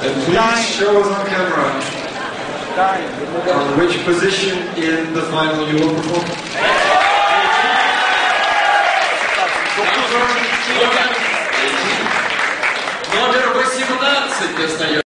And please show us on camera on which position in the final you will perform. Номер 18 остается.